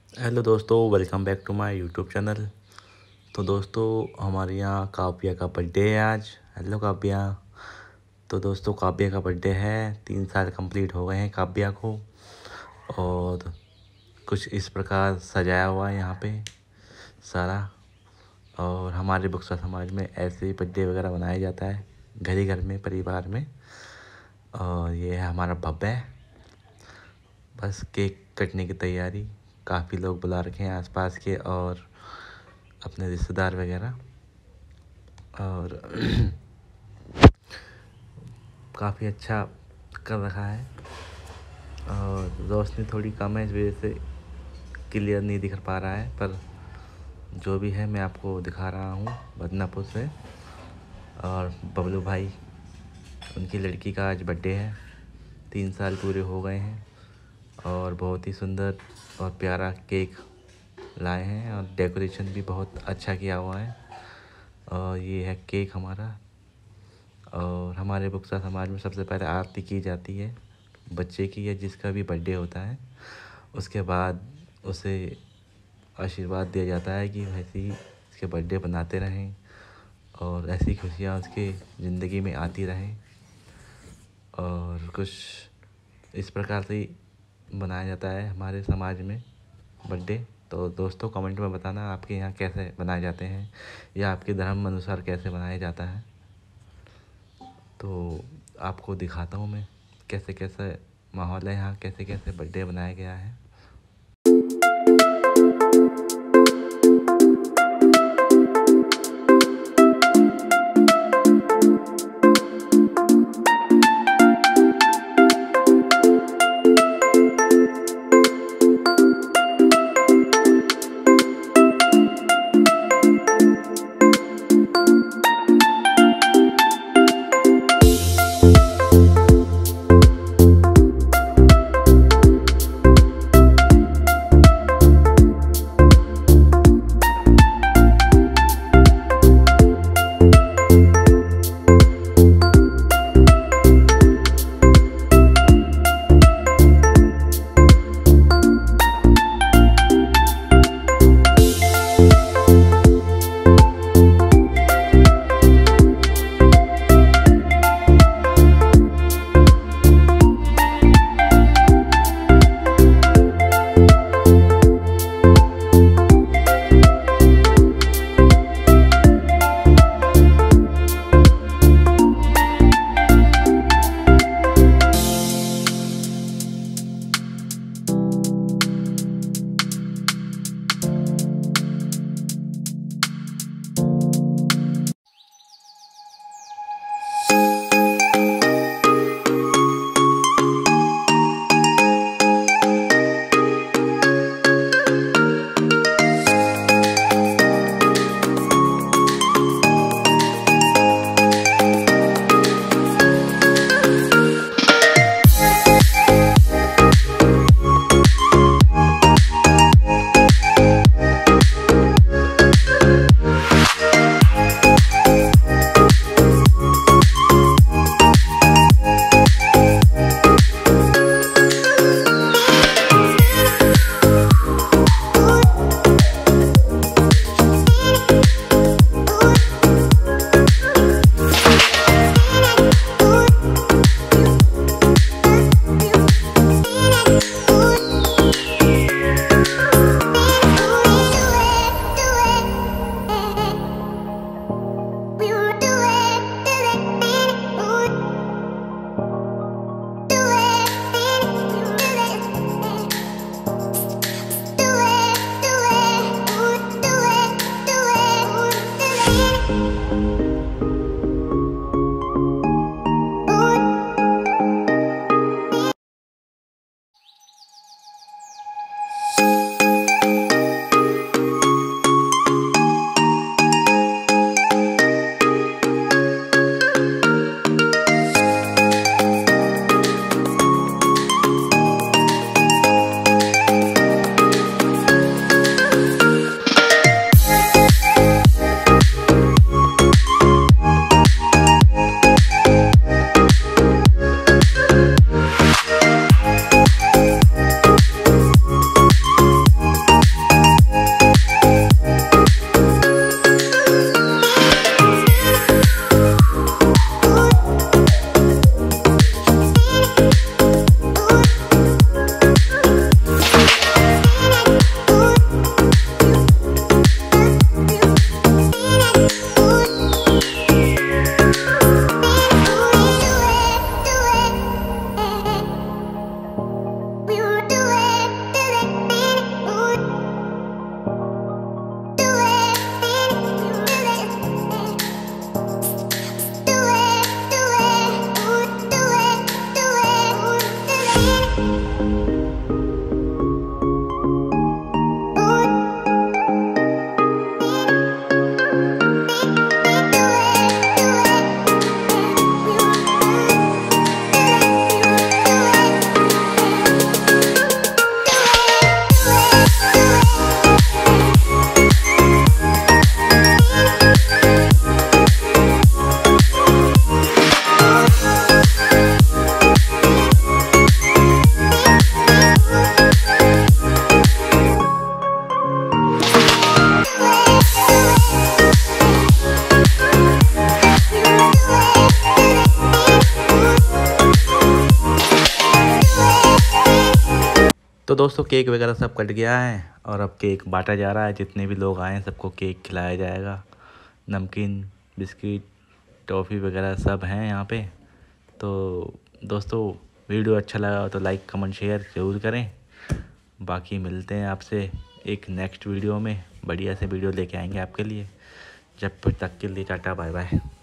Hello दोस्तों, welcome back to my YouTube channel. तो दोस्तों, हमारे यहाँ काव्या का बर्थडे है आज। हेलो काव्या। तो दोस्तों, काव्या का बर्थडे है। 3 साल कंप्लीट हो गए हैं काव्या को। और कुछ इस प्रकार सजाया हुआ है यहाँ पे सारा। और हमारे बक्सा समाज में ऐसे ही बर्थडे वगैरह मनाया जाता है, घर ही घर में, परिवार में। और ये है हमारा भव्य। बस केक कटने की तैयारी। काफ़ी लोग बुला रखे हैं आसपास के और अपने रिश्तेदार वगैरह। और काफ़ी अच्छा कर रखा है। और रोशनी थोड़ी कम है, इस वजह से क्लियर नहीं दिख पा रहा है, पर जो भी है मैं आपको दिखा रहा हूँ बदनापुर से। और बबलू भाई, उनकी लड़की का आज बर्थडे है। 3 साल पूरे हो गए हैं और बहुत ही सुंदर और प्यारा केक लाए हैं और डेकोरेशन भी बहुत अच्छा किया हुआ है। और ये है केक हमारा। और हमारे बुक्सा समाज में सबसे पहले आरती की जाती है बच्चे की या जिसका भी बर्थडे होता है। उसके बाद उसे आशीर्वाद दिया जाता है कि वैसे ही इसके बर्थडे बनाते रहें और ऐसी खुशियाँ उसके ज़िंदगी में आती रहें। और कुछ इस प्रकार से ही मनाया जाता है हमारे समाज में बर्थडे। तो दोस्तों, कमेंट में बताना आपके यहाँ कैसे मनाए जाते हैं या आपके धर्म अनुसार कैसे मनाया जाता है। तो आपको दिखाता हूँ मैं कैसे कैसे माहौल है यहाँ, कैसे कैसे बर्थडे मनाया गया है। तो दोस्तों केक वगैरह सब कट गया है और अब केक बांटा जा रहा है। जितने भी लोग आए हैं सबको केक खिलाया जाएगा। नमकीन, बिस्किट, टॉफ़ी वगैरह सब हैं यहाँ पे। तो दोस्तों वीडियो अच्छा लगा तो लाइक, कमेंट, शेयर ज़रूर करें। बाकी मिलते हैं आपसे एक नेक्स्ट वीडियो में। बढ़िया से वीडियो लेके आएंगे आपके लिए। जब तक के लिए टाटा बाय बाय।